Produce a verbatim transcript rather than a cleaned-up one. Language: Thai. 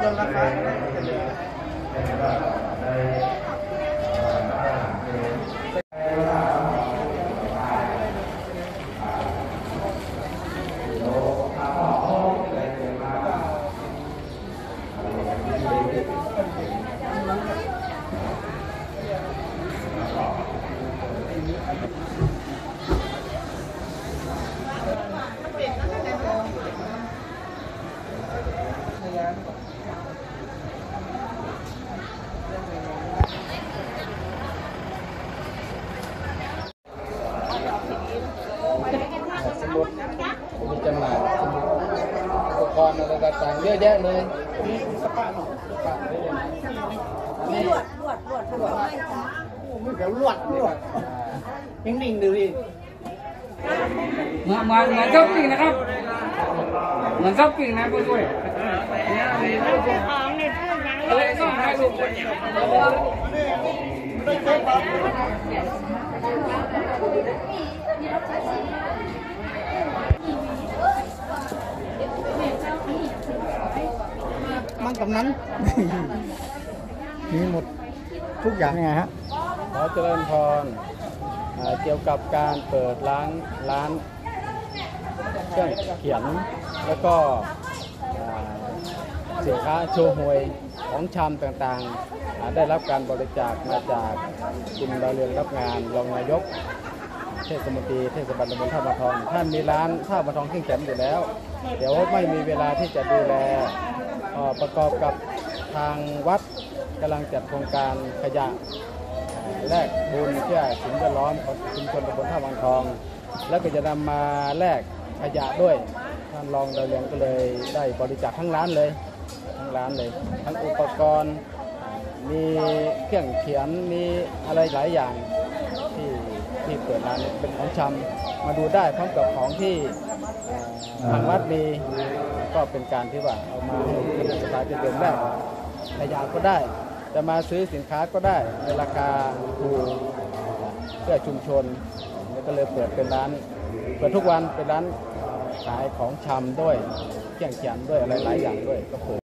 รื่องราคามีจำหน่ายอุปกรณ์อะไรต่างๆเยอะแยะเลยนี่สปาหนอสปานี่ลวดลวดลวดลวดมันก็ลวดลวดนิ่งๆดูดิเหมือนเหมือนเหมือนชอบกิ่งนะครับเหมือนชอบกิ่งนะคุณด้วยเลยต้องให้ลูกมันกับนั้นมีหมดทุกอย่างไงฮะขอเจริญพรเกี่ยวกับการเปิดร้านร้านเครื่องเขียนแล้วก็สินค้าโชว์หวยของชำต่างๆได้รับการบริจาคมาจากคุณดาวเรืองรับงานรองนายกเทศมนตรีเทศบาลตำบลท่ามาทองท่านมีร้านท่ามาทองเครื่องเขียนอยู่แล้วเดี๋ยวไม่มีเวลาที่จะดูแลประกอบกับทางวัดกำลังจัดโครงการขยะแลกบุญเพื่อสิ่งแวดล้อมของชุมชนตำบลท่าวังทองแล้วก็จะนำมาแลกขยะด้วยท่านรองดาวเรืองก็เลยได้บริจาคทั้งร้านเลยทั้งร้านเลยทั้งอุปกรณ์มีเครื่องเขียนมีอะไรหลายอย่างที่ที่เปิดร้านเป็นของชำมาดูได้พร้อมกับของที่ทางวัดมีก็เป็นการที่ว่าเอามาให้สถานที่เดิมได้ขยะก็ได้จะมาซื้อสินค้าก็ได้ในราคาถูกเพื่อชุมชนแล้วก็เลยเปิดเป็นร้านเปิดทุกวันเป็นร้านขายของชำด้วยเครื่องเขียนด้วยอะไรหลายอย่างด้วยก็เปิด